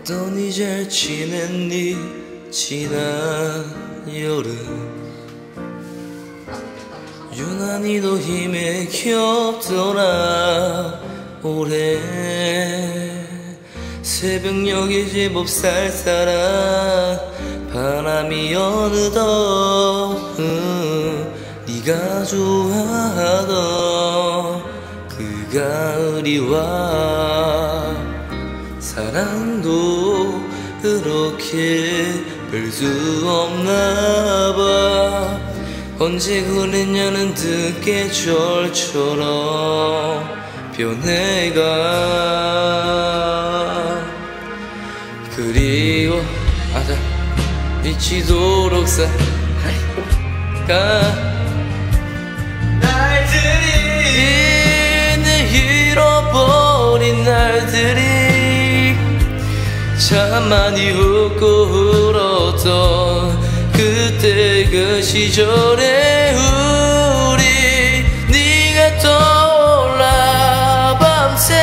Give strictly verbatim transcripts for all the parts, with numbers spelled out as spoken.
어떠니 잘 지냈니 지난 여름 유난히도 힘에 겹더라 올해 새벽녘이 제법 쌀쌀한 바람이 어느덧 음, 네가 좋아하던 그 가을이 와 사랑도 그렇게 별 수 없나봐 언제 그랬냐는 득계절처럼 변해가 그리워하자 미치도록 살아가 날들이 내 잃어버린 날들이 참 많이 웃고 울었던 그때 그 시절에 우리 네가 떠올라 밤새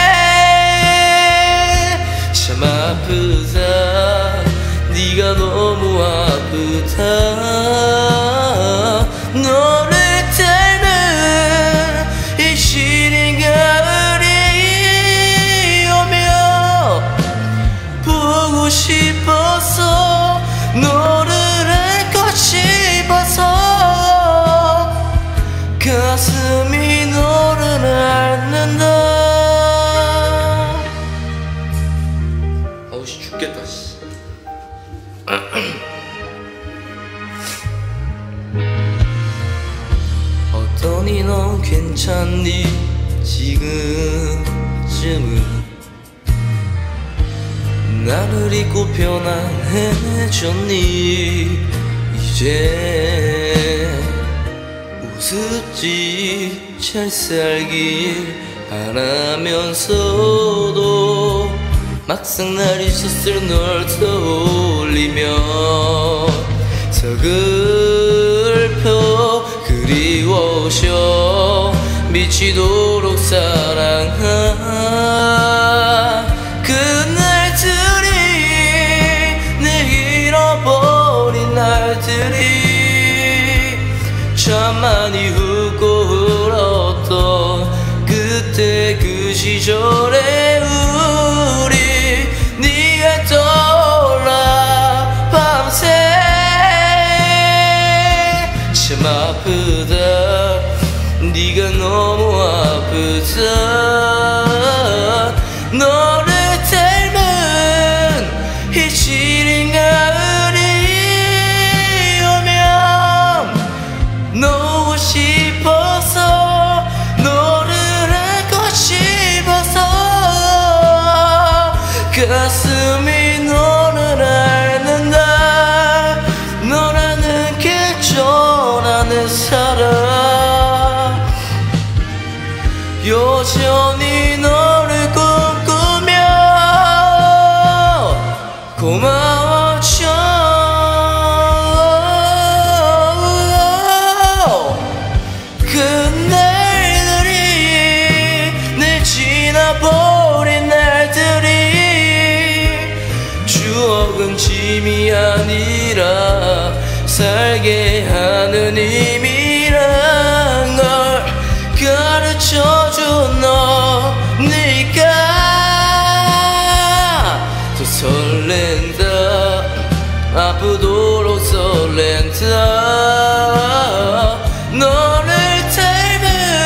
참 아프다 네가 너무 아프다 너를 닮은 이 시린 가을이 오며 보고 싶어서 너를 안고 싶어서 가슴이 너를 앓는다. 어우 씨 죽겠다 씨. 어떠니 넌 괜찮니 지금쯤은 나를 잊고 편안해졌니 이제 우습지 잘 살길 바라면서도 막상 날 잊었을 널 떠올리면 서글퍼 그리워져 미치도록 사랑한 그날들이 내 잃어버린 날들이 참 많이 웃고 울었던 그때 그 시절에 우리 네가 떠올라 밤새 참 아프다 네가 너무 아프다 너를 닮은 이 시린 가을이 오면 너무 싶어서 너를 안고 싶어서 가슴이 너를 앓는다 너라는 계절하는 사람 여전히 너를 꿈꾸며 고마워져 그 날들이 내 지나버린 날들이 추억은 짐이 아니라 살게 하는 힘이란 걸 가르쳐준 너니까 더 설렌다 아프도록 설렌다 너를 닮은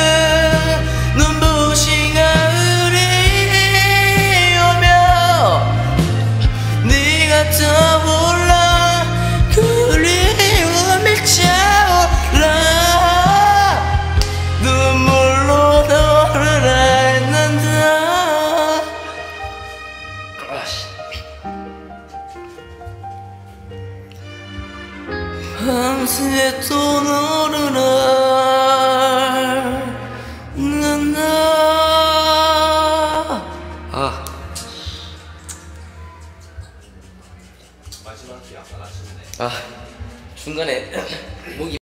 눈부신 가을이 오며 네가 떠올라 그리움이 차올라 눈물로 너를 앓는다 밤새 또 너를 앓는다. 아 마지막이 약간 아쉽네. 아 중간에 목이